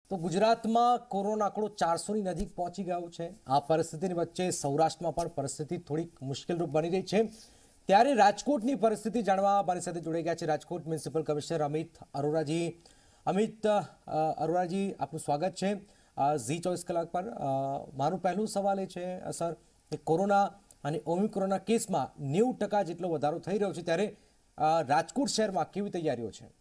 તો ગુજરાતમાં કોરોના આંકડો 400ની નજીક પહોંચી ગયો છે। આ પરિસ્થિતિની વચ્ચે સૌરાષ્ટ્રમાં પણ પરિસ્થિતિ થોડીક મુશ્કેલરૂપ બની રહી છે। ત્યારે રાજકોટની પરિસ્થિતિ જાણવા મારી સાથે જોડાઈ ગયા છે રાજકોટ મ્યુનિસિપલ કમિશનર અમિત અરોરાજી। અમિત અરોરાજી, આપનું સ્વાગત છે ઝી24 કલાક પર। મારો પહેલો સવાલ એ છે સર કે કોરોના અને ઓમિક્રોનના કેસમાં 90% જેટલો વધારો થઈ રહ્યો છે, ત્યારે રાજકોટ શહેરમાં કેવી તૈયારીઓ છે?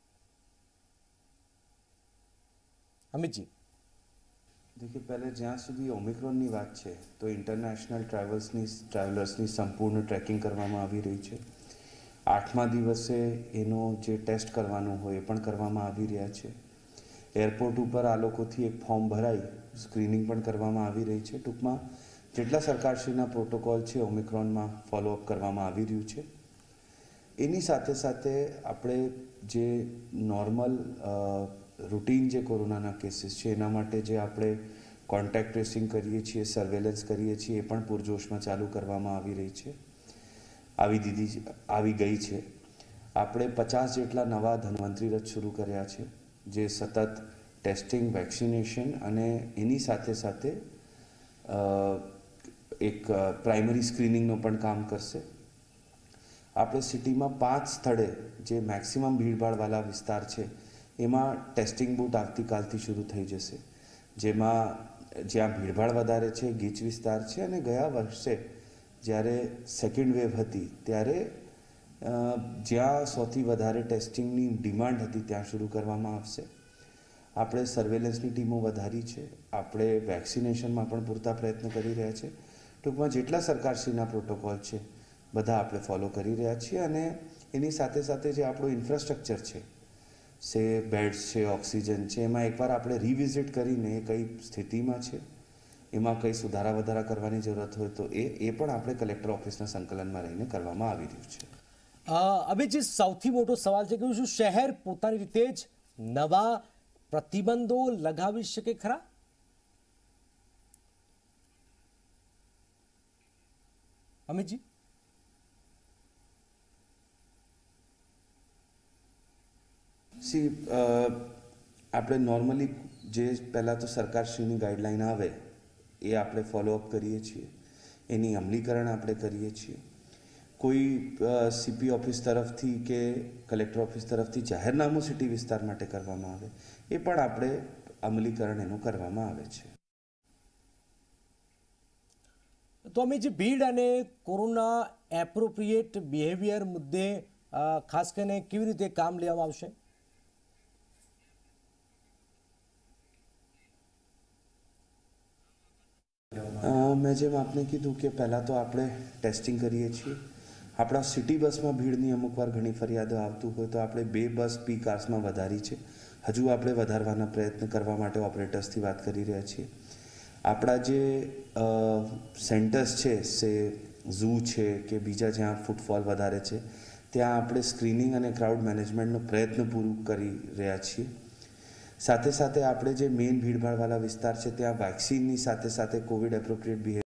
अमित जी, देखिए, पहले ज्यां सुधी ओमिक्रॉन की बात है तो इंटरनेशनल ट्रेवलर्स की संपूर्ण ट्रेकिंग करवामां आवी रही है। 8मा दिवसे एनो जे टेस्ट करवानो होय पण करवामां आवी रह्या छे। एरपोर्ट पर आ लोकोथी एक फॉर्म भराई स्क्रीनिंग पण करवामां आवी रही है। टूंकमां जेटला सरकारश्रीना प्रोटोकॉल है ओमिक्रॉन में फॉलोअप करवामां आवी रह्युं छे। एनी साथे साथे आपणे जे नॉर्मल रूटीन जे कोरोना केसीस है एना माटे जे आपणे कॉन्टेक्ट ट्रेसिंग करीए छीए, सर्वेलन्स करीए छीए, ए पण पूरजोश में चालू करवामां आवी रही है, आवी गई है। आपणे 50 जेटला नवा धन्वंतरी रथ शुरू कर्या छे, जे सतत टेस्टिंग, वेक्सिनेशन अने एनी साथे साथे एक प्राइमरी स्क्रीनिंगनो पण काम करशे। आपणे सिटीमां 5 स्थळे जे मैक्सिमम भीड़भाड़वाला विस्तार है एमां टेस्टिंग बूथ आवतीकालथी शुरू थई जशे, जेमां ज्यां भीड़भाड़ वधारे छे गीच विस्तार है अने गया वर्षे ज्यारे सेकंड वेव हती त्यारे ज्यां सौथी वधारे टेस्टिंगनी डिमांड हती त्यां शुरू करवामां आवशे। आपणे सर्वेलन्सनी टीमो वधारी छे, आपणे वेक्सिनेशनमां पण पूरता प्रयत्न करी रह्या छे। टूंकमां जेटला सरकारश्रीना प्रोटोकॉल छे बधा आपणे फॉलो करी रह्या छीए अने एनी साथे साथे जे आपणुं इन्फ्रास्ट्रक्चर छे से बेड्स है, ऑक्सीजन है, एमां एक बार आपणे रिविजिट करीने कई स्थिति में है, एमां कई सुधारा वधारा करवानी जरूरत हो तो ए पण आपणे कलेक्टर ऑफिसना संकलन में रहीने करवामां आवी रह्युं छे। अभी जे सौथी मोटो सवाल है कि शुं शहर पोतानी रीते ज नवा प्रतिबंधो लगावी शके खरा? अमित जी, सी આપણે નોર્મલી જે પહેલાં તો સરકારશ્રીની ગાઈડલાઈન આવે એ આપણે ફોલોઅપ કરીએ છીએ, એની અમલીકરણ આપણે કરીએ છીએ। કોઈ સીપી ઓફિસ તરફથી કે કલેક્ટર ઓફિસ તરફથી જાહેરનામું સિટી વિસ્તાર માટે કરવામાં આવે એ પણ આપણે અમલીકરણ એનું કરવામાં આવે છે। તો અમે જે ભીડ અને કોરોના એપ્રોપ્રિએટ બિહેવિયર મુદ્દે ખાસ કરીને કેવી રીતે કામ લેવામાં આવશે? मैं जेम आपने कीधुं कि पहला तो आपणे टेस्टिंग करीए छीए। आपणा सिटी बस में भीड़नी अमुक वार घणी फरियादो आवती होय तो आपणे 2 बस पीक आवर्स में वधारी छे। हजू आपणे वधारवाना प्रयत्न करवा माटे ऑपरेटर्सथी वात करी रह्या छीए। आपणा जे सेंटर्स छे से ઝૂ છે કે બીજા જ્યાં ફૂટફોલ વધારે છે ત્યાં આપણે સ્ક્રીનિંગ અને ક્રાઉડ મેનેજમેન્ટનો પ્રયત્ન પૂરું કરી રહ્યા છીએ। સાથે સાથે આપણે જે મેઇન ભીડભાડવાળા વિસ્તાર છે ત્યાં વેક્સિનની સાથે સાથે કોવિડ એપ્રોપ્રિએટ બિહેવિયર